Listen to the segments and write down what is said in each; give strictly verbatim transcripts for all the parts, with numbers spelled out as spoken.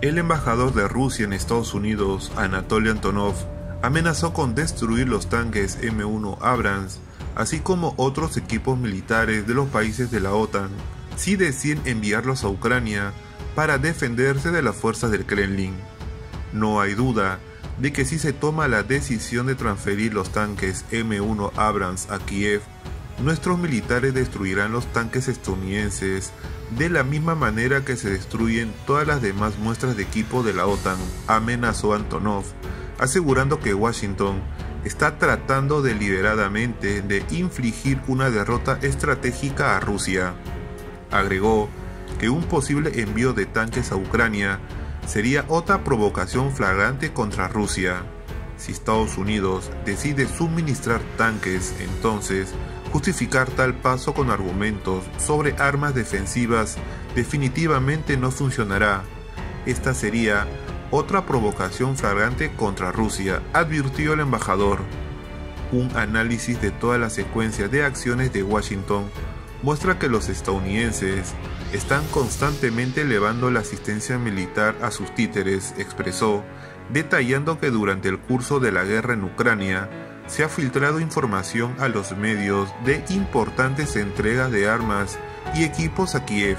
El embajador de Rusia en Estados Unidos, Anatoly Antonov, amenazó con destruir los tanques eme uno Abrams, así como otros equipos militares de los países de la OTAN, si deciden enviarlos a Ucrania para defenderse de las fuerzas del Kremlin. No hay duda de que si se toma la decisión de transferir los tanques eme uno Abrams a Kiev, nuestros militares destruirán los tanques estadounidenses de la misma manera que se destruyen todas las demás muestras de equipo de la OTAN, amenazó Antonov, asegurando que Washington está tratando deliberadamente de infligir una derrota estratégica a Rusia. Agregó que un posible envío de tanques a Ucrania sería otra provocación flagrante contra Rusia. Si Estados Unidos decide suministrar tanques, entonces justificar tal paso con argumentos sobre armas defensivas definitivamente no funcionará. Esta sería otra provocación flagrante contra Rusia, advirtió el embajador. Un análisis de toda la secuencia de acciones de Washington muestra que los estadounidenses están constantemente elevando la asistencia militar a sus títeres, expresó, detallando que durante el curso de la guerra en Ucrania se ha filtrado información a los medios de importantes entregas de armas y equipos a Kiev.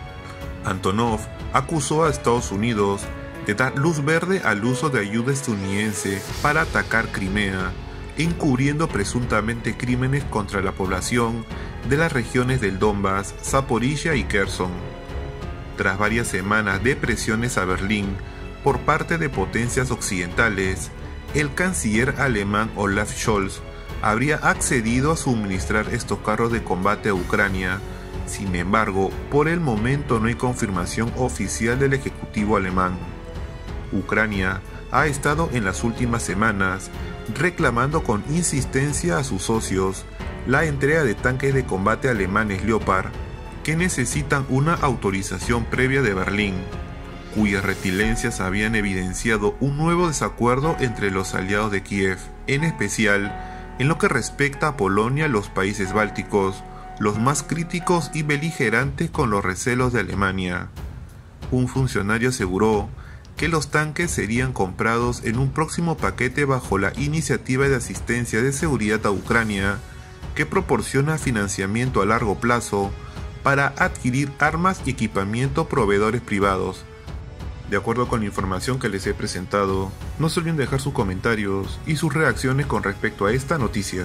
Antonov acusó a Estados Unidos de dar luz verde al uso de ayuda estadounidense para atacar Crimea, encubriendo presuntamente crímenes contra la población de las regiones del Donbass, Zaporizhia y Kherson. Tras varias semanas de presiones a Berlín por parte de potencias occidentales, el canciller alemán Olaf Scholz habría accedido a suministrar estos carros de combate a Ucrania. Sin embargo, por el momento no hay confirmación oficial del ejecutivo alemán. Ucrania ha estado en las últimas semanas reclamando con insistencia a sus socios la entrega de tanques de combate alemanes Leopard, que necesitan una autorización previa de Berlín, cuyas reticencias habían evidenciado un nuevo desacuerdo entre los aliados de Kiev, en especial en lo que respecta a Polonia y los países bálticos, los más críticos y beligerantes con los recelos de Alemania. Un funcionario aseguró que los tanques serían comprados en un próximo paquete bajo la Iniciativa de Asistencia de Seguridad a Ucrania, que proporciona financiamiento a largo plazo para adquirir armas y equipamiento a proveedores privados. De acuerdo con la información que les he presentado, no se olviden dejar sus comentarios y sus reacciones con respecto a esta noticia.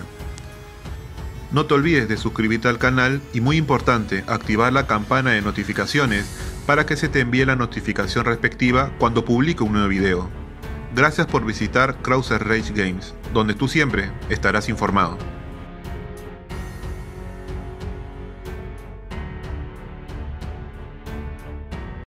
No te olvides de suscribirte al canal y, muy importante, activar la campana de notificaciones para que se te envíe la notificación respectiva cuando publique un nuevo video. Gracias por visitar Krauser Rage Games, donde tú siempre estarás informado.